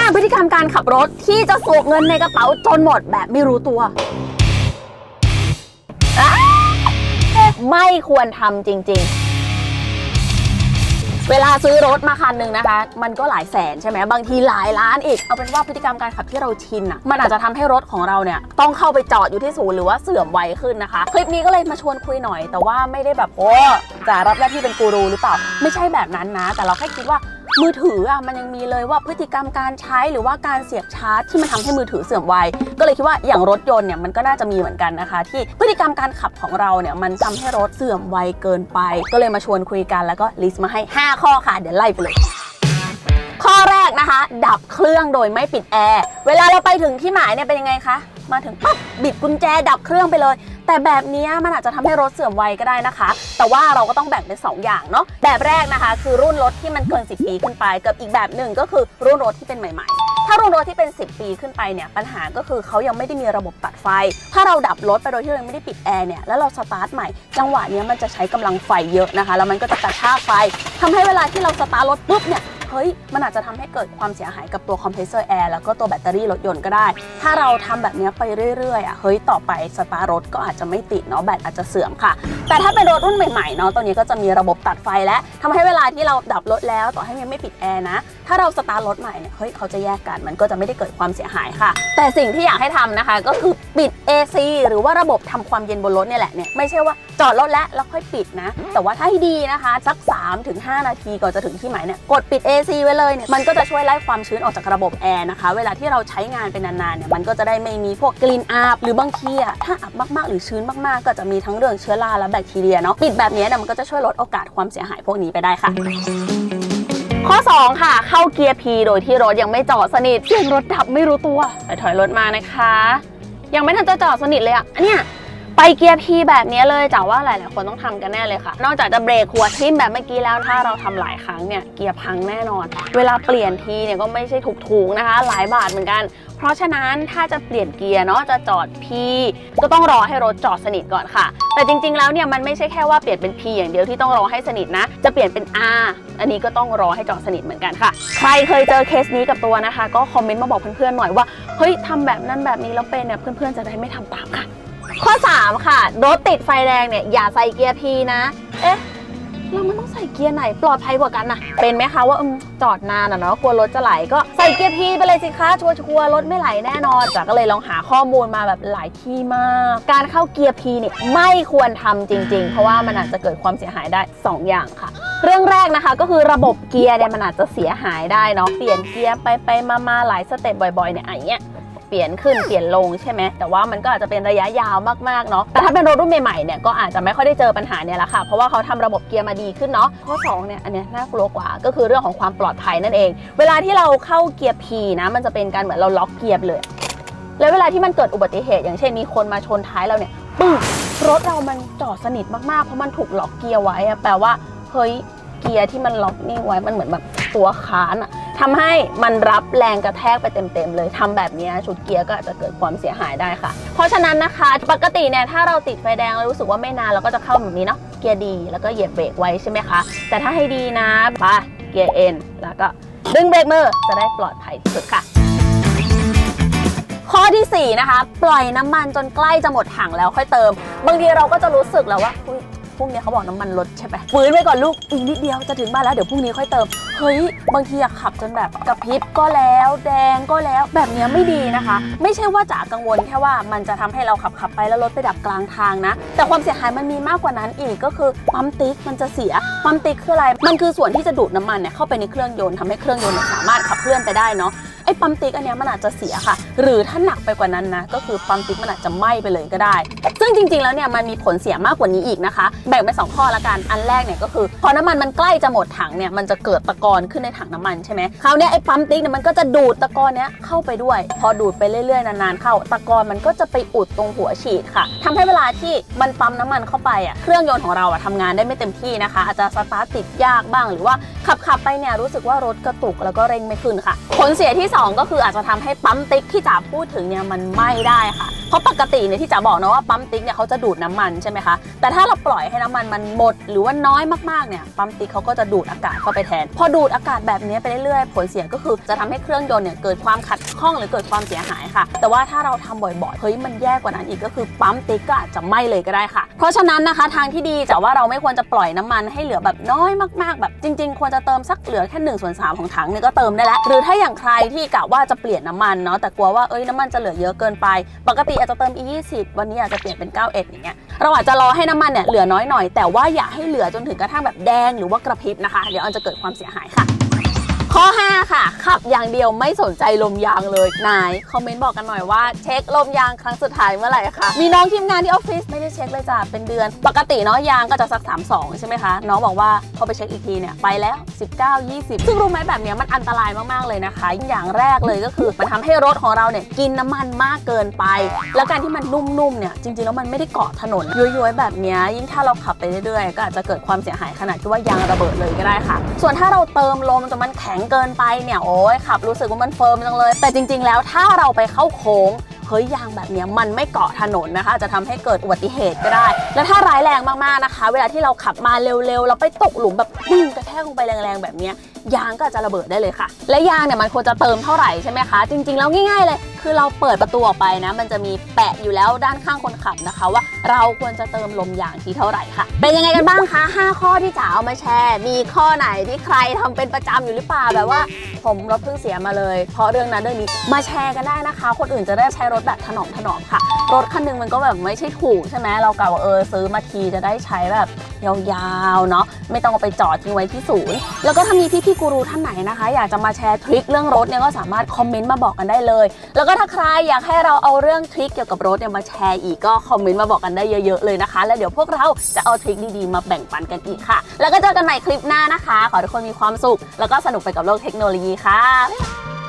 พฤติกรรมการขับรถที่จะสูบเงินในกระเป๋าจนหมดแบบไม่รู้ตัวไม่ควรทำจริงๆเวลาซื้อรถมาคันหนึ่งนะคะมันก็หลายแสนใช่ไหมบางทีหลายล้านอีกเอาเป็นว่าพฤติกรรมการขับที่เราชินอ่ะมันอาจจะทำให้รถของเราเนี่ยต้องเข้าไปจอดอยู่ที่ศูนย์หรือว่าเสื่อมไวขึ้นนะคะคลิปนี้ก็เลยมาชวนคุยหน่อยแต่ว่าไม่ได้แบบโอ้จะรับหน้าที่เป็นกูรูหรือเปล่าไม่ใช่แบบนั้นนะแต่เราแค่คิดว่ามือถืออ่ะมันยังมีเลยว่าพฤติกรรมการใช้หรือว่าการเสียบชาร์จที่มันทำให้มือถือเสื่อมไวก็เลยคิดว่าอย่างรถยนต์เนี่ยมันก็น่าจะมีเหมือนกันนะคะที่พฤติกรรมการขับของเราเนี่ยมันทำให้รถเสื่อมไวเกินไปก็เลยมาชวนคุยกันแล้วก็ลิสต์มาให้5ข้อค่ะเดี๋ยวไล่ไปเลยข้อแรกนะคะดับเครื่องโดยไม่ปิดแอร์เวลาเราไปถึงที่หมายเนี่ยเป็นยังไงคะมาถึงปั๊บบิดกุญแจดับเครื่องไปเลยแต่แบบนี้มันอาจจะทำให้รถเสื่อมไวก็ได้นะคะแต่ว่าเราก็ต้องแบ่งเป็น2อย่างเนาะแบบแรกนะคะคือรุ่นรถที่มันเกิน10 ปีขึ้นไปกับอีกแบบหนึ่งก็คือรุ่นรถที่เป็นใหม่ๆถ้ารุ่นรถที่เป็น10 ปีขึ้นไปเนี่ยปัญหาก็คือเขายังไม่ได้มีระบบตัดไฟถ้าเราดับรถไปโดยที่เราไม่ได้ปิดแอร์เนี่ยแล้วเราสตาร์ทใหม่จังหวะนี้มันจะใช้กำลังไฟเยอะนะคะแล้วมันก็จะกระชากไฟทำให้เวลาที่เราสตาร์ทรถปุ๊บเนี่ยเฮ้ยมันอาจจะทำให้เกิดความเสียหายกับตัวคอมเพรสเซอร์แอร์แล้วก็ตัวแบตเตอรี่รถยนต์ก็ได้ถ้าเราทำแบบนี้ไปเรื่อยๆเฮ้ยต่อไปสตาร์ทรถก็อาจจะไม่ติดเนาะแบตอาจจะเสื่อมค่ะแต่ถ้าเป็นรถรุ่นใหม่ๆเนาะตัวนี้ก็จะมีระบบตัดไฟและทำให้เวลาที่เราดับรถแล้วต่อให้ยังไม่ปิดแอร์นะถ้าเราสตาร์ทรถใหม่เนี่ยเฮ้ยเขาจะแยกกันมันก็จะไม่ได้เกิดความเสียหายค่ะแต่สิ่งที่อยากให้ทำนะคะก็คือปิด AC หรือว่าระบบทำความเย็นบนรถเนี่ยแหละเนี่ยไม่ใช่ว่าจอดรถแล้วค่อยปิดนะแต่ว่าถ้าให้ดีนะคะสัก 3-5 นาทีก่อนจะถึงที่หมายเนี่ยกดปิด AC ไว้เลยเนี่ยมันก็จะช่วยไล่ความชื้นออกจากระบบแอร์นะคะเวลาที่เราใช้งานเป็นนานๆเนี่ยมันก็จะได้ไม่มีพวกกลิ่นอับหรือบางทีถ้าอับมากๆหรือชื้นมากๆก็จะมีทั้งเรื่องเชื้อราและแบคทีเรียเนาะปิดแบบนี้มันก็จะช่วยลดโอกาสความเสียหายพวกนี้ไปได้ค่ะข้อ2ค่ะเข้าเกียร์ P โดยที่รถยังไม่จอดสนิทเสียงรถดับไม่รู้ตัวไปถอยรถมานะคะยังไม่ทันจะจอดสนิทเลยอันเนี้ยไปเกียร์ P แบบนี้เลยจ๋าว่าหลายๆคนต้องทำกันแน่เลยค่ะนอกจากจะเบรกหัวทิ่มแบบเมื่อกี้แล้วถ้าเราทำหลายครั้งเนี่ยเกียร์พังแน่นอนเวลาเปลี่ยนทีเนี่ยก็ไม่ใช่ถูกๆนะคะหลายบาทเหมือนกันเพราะฉะนั้นถ้าจะเปลี่ยนเกียร์เนาะจะจอด P ก็ต้องรอให้รถจอดสนิทก่อนค่ะแต่จริงๆแล้วเนี่ยมันไม่ใช่แค่ว่าเปลี่ยนเป็น P อย่างเดียวที่ต้องรอให้สนิทนะจะเปลี่ยนเป็น R อันนี้ก็ต้องรอให้จอดสนิทเหมือนกันค่ะใครเคยเจอเคสนี้กับตัวนะคะก็คอมเมนต์มาบอกเพื่อนๆหน่อยว่าเฮ้ยทำแบบนั้นแบบนี้แล้วเป็นเนี่ยเพื่อนๆจะได้ไม่ทำตามค่ะข้อ3ค่ะรถติดไฟแดงเนี่ยอย่าใส่เกียร์ P นะแล้วมันต้องใส่เกียร์ไหนปลอดภัยกว่ากันนะเป็นไหมคะว่าจอดนานเนาะกลัวรถจะไหลก็ใส่เกียร์ P ไปเลยสิคะชัวร์รถไม่ไหลแน่นอนจ๋าก็เลยลองหาข้อมูลมาแบบหลายที่มากการเข้าเกียร์ P เนี่ยไม่ควรทำจริงๆเพราะว่ามันอาจจะเกิดความเสียหายได้2 อย่างค่ะเรื่องแรกนะคะก็คือระบบเกียร์เนี่ยมันอาจจะเสียหายได้เนาะเปลี่ยนเกียร์ไปมาหลายสเต็ปบ่อยๆเนี่ยอย่างเงี้ยเปลี่ยนขึ้นเปลี่ยนลงใช่ไหมแต่ว่ามันก็อาจจะเป็นระยะยาวมากๆเนาะแต่ถ้าเป็นรถรุ่นใหม่ๆเนี่ยก็อาจจะไม่ค่อยได้เจอปัญหาเนี่ยแหละค่ะเพราะว่าเขาทำระบบเกียร์มาดีขึ้นเนาะข้อ2เนี่ยอันเนี้ยน่ากลัวกว่าก็คือเรื่องของความปลอดภัยนั่นเองเวลาที่เราเข้าเกียร์ P นะมันจะเป็นการเหมือนเราล็อกเกียร์เลยแล้วเวลาที่มันเกิดอุบัติเหตุอย่างเช่นมีคนมาชนท้ายเราเนี่ยปึ้งรถเรามันจอดสนิทมากๆเพราะมันถูกล็อกเกียร์ไว้แปลว่าเฮ้ยเกียร์ที่มันล็อกนิ่งไว้มันเหมือนแบบตัวค้านทำให้มันรับแรงกระแทกไปเต็มๆเลยทำแบบนี้ชุดเกียร์ก็อาจจะเกิดความเสียหายได้ค่ะเพราะฉะนั้นนะคะปกติเนี่ยถ้าเราติดไฟแดงแล้วรู้สึกว่าไม่นานเราก็จะเข้าแบบนี้เนาะเกียร์ดีแล้วก็เหยียบเบรกไว้ใช่ไหมคะแต่ถ้าให้ดีนะไปเกียร์ N แล้วก็ดึงเบรกมือจะได้ปลอดภัยที่สุดค่ะข้อที่4นะคะปล่อยน้ำมันจนใกล้จะหมดถังแล้วค่อยเติมบางทีเราก็จะรู้สึกแล้วว่าพรุ่งนี้เขาบอกน้ำมันลดใช่ไหมฟื้นไว้ก่อนลูกอีกนิดเดียวจะถึงบ้านแล้วเดี๋ยวพรุ่งนี้ค่อยเติมเฮ้ยบางทีขับจนแบบกระพริบก็แล้วแดงก็แล้วแบบนี้ไม่ดีนะคะไม่ใช่ว่าจ๋ากังวลแค่ว่ามันจะทำให้เราขับไปแล้วรถไปดับกลางทางนะแต่ความเสียหายมันมีมากกว่านั้นอีกก็คือปั๊มติ๊กมันจะเสียปั๊มติ๊กคืออะไรมันคือส่วนที่จะดูดน้ำมันเนี่ยเข้าไปในเครื่องยนต์ทำให้เครื่องยนต์สามารถขับเคลื่อนไปได้เนาะไอ้ปั๊มติ๊กอันนี้มันอาจจะเสียค่ะหรือถ้าหนักไปกว่านั้นนะก็คือปั๊มติ๊กมันอาจจะไหม้ไปเลยก็ได้ซึ่งจริงๆแล้วเนี่ยมันมีผลเสียมากกว่านี้อีกนะคะแบ่งเป็น2 ข้อละกันอันแรกเนี่ยก็คือพอน้ำมันใกล้จะหมดถังเนี่ยมันจะเกิดตะกอนขึ้นในถังน้ำมันใช่ไหมคราวนี้ไอ้ปั๊มติ๊กเนี่ยมันก็จะดูดตะกอนเนี้ยเข้าไปด้วยพอดูดไปเรื่อยๆนานๆเข้าตะกอนมันก็จะไปอุดตรงหัวฉีดค่ะทำให้เวลาที่มันปั๊มน้ำมันเข้าไปเครื่องยนต์ของเราทำงานได้ไม่เต็มที่นะคะอาจจะสตาร์ทติดยากบ้างหรือว่าขับไปเนี่ยรู้สึกว่ารถกระตุกแล้วก็เร่งไม่ขึ้นค่ะผลเสียที่ 2ก็คืออาจจะทำให้ปั๊มติ๊กที่จ๋าพูดถึงเนี่ยมันไหม้ได้ค่ะเพราะปกติเนี่ยที่จ๋าบอกนะว่าปั๊มติ๊กเนี่ยเขาจะดูดน้ำมันใช่ไหมคะแต่ถ้าเราปล่อยให้น้ำมันหมดหรือว่าน้อยมากๆเนี่ยปั๊มติ๊กเขาก็จะดูดอากาศเข้าไปแทนพอดูดอากาศแบบนี้ไปเรื่อยๆผลเสียก็คือจะทำให้เครื่องยนต์เนี่ยเกิดความขัดข้องหรือเกิดความเสียหายค่ะแต่ว่าถ้าเราทำบ่อยๆเฮ้ยมันแย่กว่านั้นอีกก็คือปั๊มติ๊กก็อาจจะไหม้เลยก็ได้ค่ะเพราะฉะนั้นนะคะทางที่ดีจ๋าว่าเราไม่ควรจะปล่อยน้ำมันให้เหลือแบบน้อยมากๆแบบจริงๆควรจะเติมสักเหลือแค่1/3ของถังเนี่ยก็เติมได้แล้วหรือถ้าอย่างใครที่กะว่าจะเปลี่ยนน้ำมันเนาะแต่กลัวว่าน้ำมันจะเหลือเยอะเกินไปปกติอาจจะเติม E20 วันนี้อาจจะเปลี่ยนเป็น91อย่างเงี้ยเราอาจจะรอให้น้ำมันเนี่ยเหลือน้อยหน่อยแต่ว่าอย่าให้เหลือจนถึงกระทั่งแบบแดงหรือว่ากระพริบนะคะเดี๋ยวมันจะเกิดความเสียหายค่ะข้อ5ค่ะขับอย่างเดียวไม่สนใจลมยางเลยนายคอมเมนต์บอกกันหน่อยว่าเช็คลมยางครั้งสุดท้ายเมื่อไหร่คะมีน้องทีมงานที่ออฟฟิศไม่ได้เช็คเลยจ้ะเป็นเดือนปกติเนาะยางก็จะสัก32ใช่ไหมคะน้องบอกว่าพอไปเช็คอีกทีเนี่ยไปแล้ว19 20ซึ่งรู้ไหมแบบนี้มันอันตรายมากๆเลยนะคะอย่างแรกเลยก็คือมันทำให้รถของเราเนี่ยกินน้ำมันมากเกินไปแล้วการที่มันนุ่มๆเนี่ยจริงๆแล้วมันไม่ได้เกาะถนนย้วยๆแบบนี้ยิ่งถ้าเราขับไปเรื่อยๆก็อาจจะเกิดความเสียหายขนาดที่ว่ายางระเบิดเลยก็ได้ค่ะส่วนถ้าเราเติมลมจนมันแข็งเกินไปเนี่ยโอ้ยขับรู้สึกว่ามันเฟิร์มจังเลยแต่จริงๆแล้วถ้าเราไปเข้าโค้งเฮ้ยยางแบบนี้มันไม่เกาะถนนนะคะจะทำให้เกิดอุบัติเหตุก็ได้และถ้าร้ายแรงมากๆนะคะเวลาที่เราขับมาเร็วๆเราไปตกหลุมแบบปึ้งกระแทกลงไปแรงๆแบบนี้ยางก็จะระเบิดได้เลยค่ะและยางเนี่ยมันควรจะเติมเท่าไหร่ใช่ไหมคะจริงๆแล้วง่ายๆเลยคือเราเปิดประตูออกไปนะมันจะมีแปะอยู่แล้วด้านข้างคนขับนะคะว่าเราควรจะเติมลมยางที่เท่าไหร่ค่ะเป็นยังไงกันบ้างคะ5ข้อที่จ๋าเอามาแชร์มีข้อไหนที่ใครทำเป็นประจำอยู่หรือเปล่าแบบว่าผมรถเพิ่งเสียมาเลยเพราะเรื่องนั้นเรื่องนี้มาแชร์กันได้นะคะคนอื่นจะได้ใช้รถแบบถนอมค่ะรถคันนึงมันก็แบบไม่ใช่ถูกใช่ไหมเรากะว่าซื้อมาทีจะได้ใช้แบบยาวๆเนาะไม่ต้องเอาไปจอดทิ้งไว้ที่ศูนย์แล้วก็ถ้ามีพี่ๆกูรูท่านไหนนะคะอยากจะมาแชร์ทริคเรื่องรถเนี่ยก็สามารถคอมเมนต์มาบอกกันได้เลยแล้วก็ถ้าใครอยากให้เราเอาเรื่องทริคเกี่ยวกับรถเนี่ยมาแชร์อีกก็คอมเมนต์มาบอกกันได้เยอะๆเลยนะคะแล้วเดี๋ยวพวกเราจะเอาทริคดีๆมาแบ่งปันกันอีกค่ะแล้วก็เจอกันใหม่คลิปหน้านะคะขอให้ทุกคนมีความสุขแล้วก็สนุกไปกับโลกเทคโนโลยีค่ะ